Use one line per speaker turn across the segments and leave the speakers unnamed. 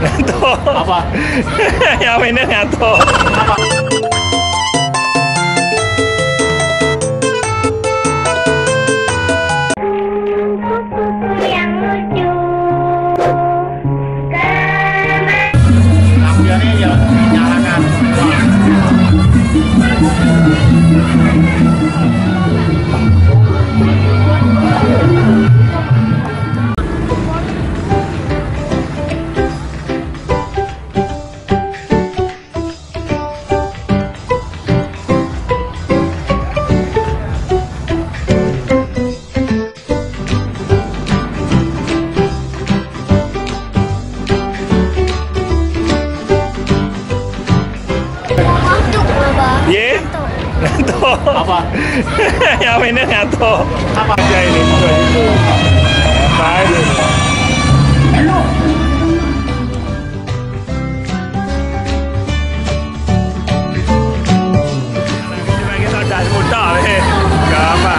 Ngantuk.
Apa?
Yang mainnya ngantuk.
Apa? Lampiannya ya nyalakan.
Ye? Ngantuk.
Apa?
Yang mainnya ngantuk.
Apa?
Ya ini. Apa ini? Kita gas muda nih. Gak apa.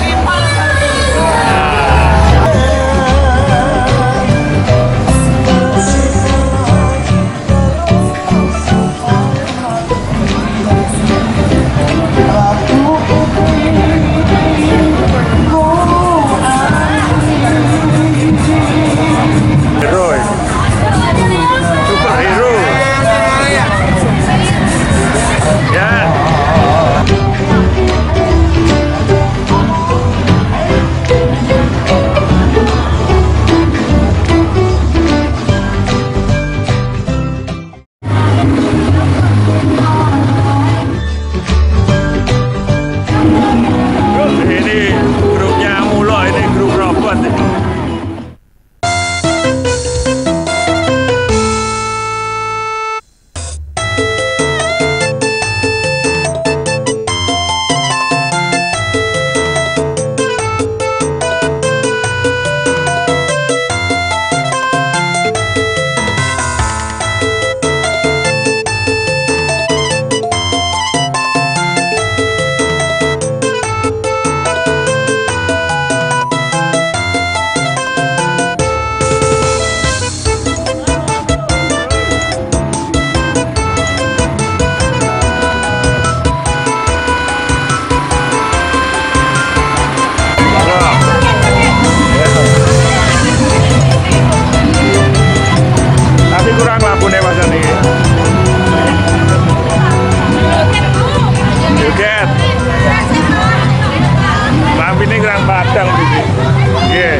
Padang gitu. Yeah.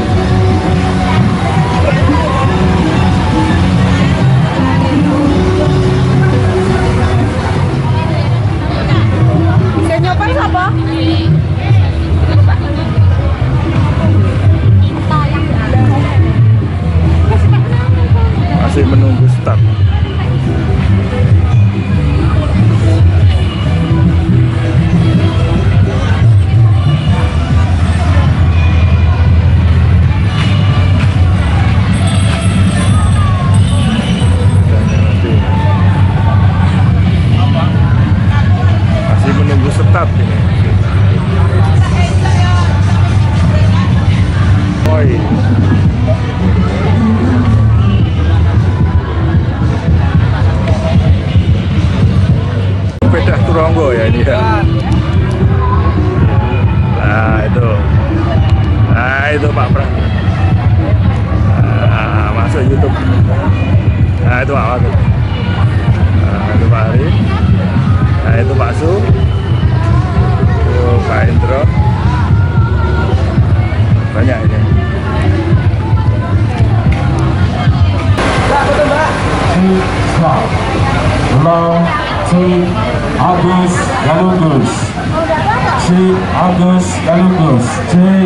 Bisa nyobain apa?
Masih menunggu start. Start ini. Oi. Sepeda Turonggo ya ini ya. Nah itu Pak Pras. Masuk YouTube. Nah itu Pak Watu. Nah itu Pak Ari. Nah itu Pak Su. Pak Indro. Banyak ini.
Agus Galunggus. Cik Agus Galunggus. Cik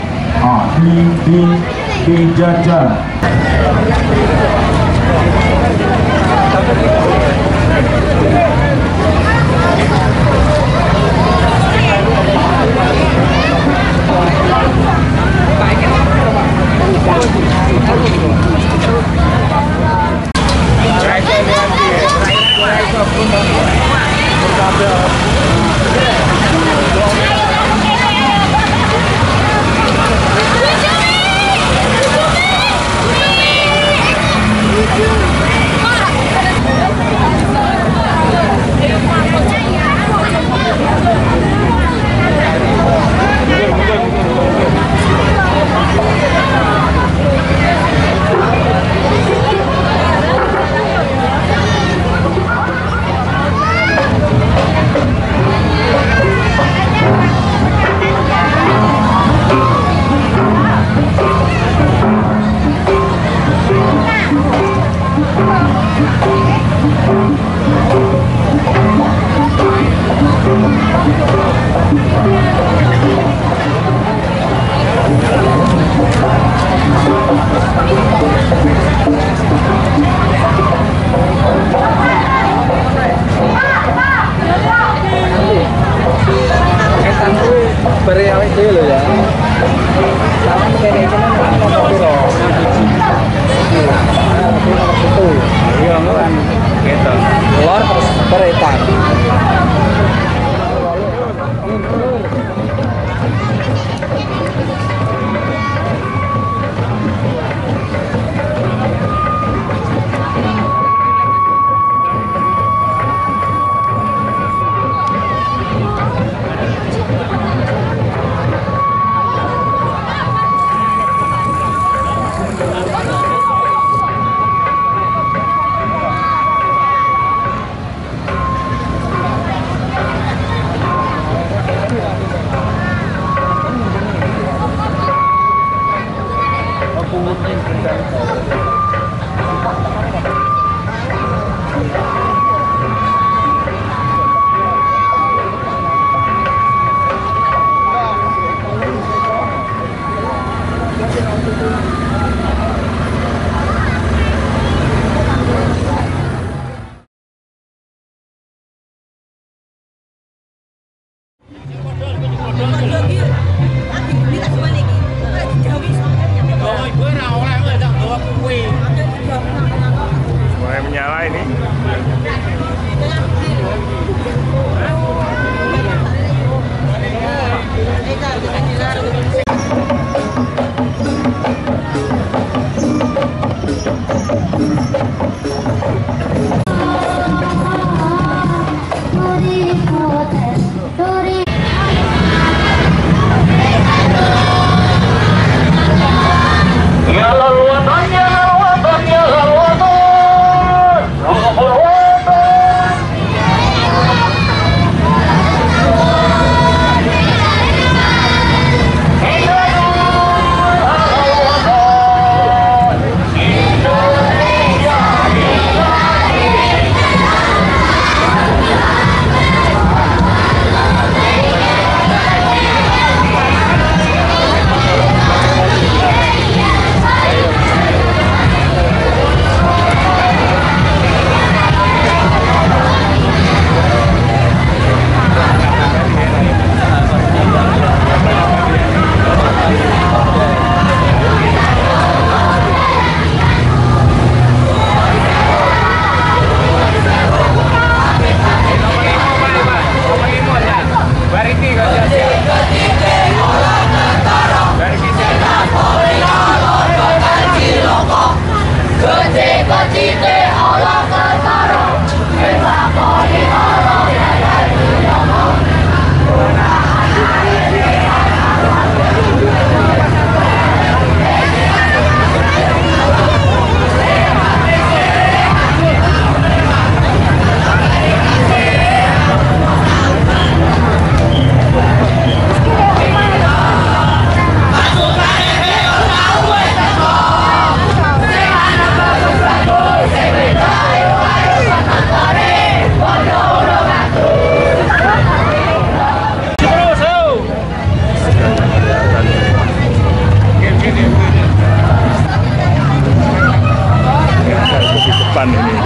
di Jajan.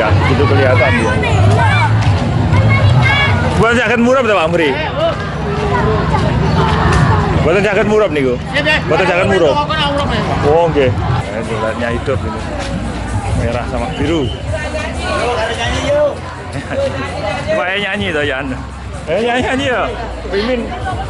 gitu kelihatan ya. Buat jaket murah berapa Amri? Buat jaket murah nih gue. Buat jaket murah. Oh oke. Lihatnya hidup ini. Merah sama biru. Kayak nyanyi tuh Yan. Nyanyi ya. Pimin.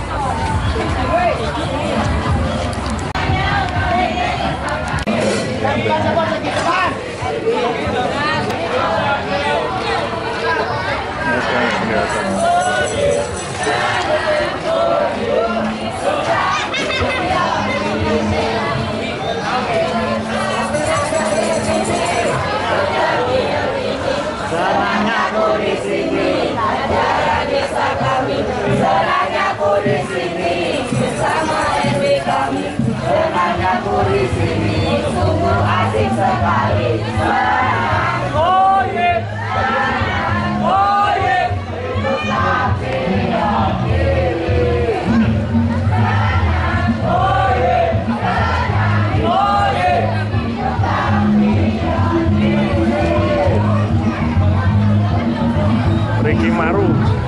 Ricky Maru.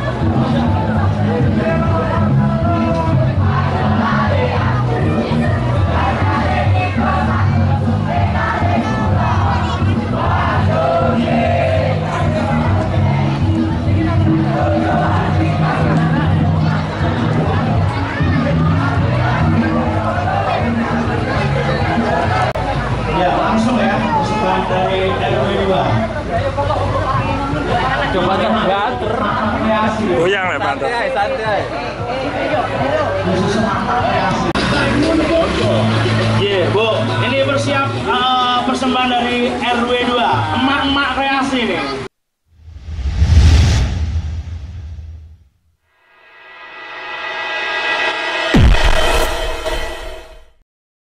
Ya, langsung ya, persembahan dari RW 2. Coba kan banter.
Goyang lah banter.
Santai. Iya, Bu. Ini bersiap persembahan dari RW 2. Emak-emak kreasi nih.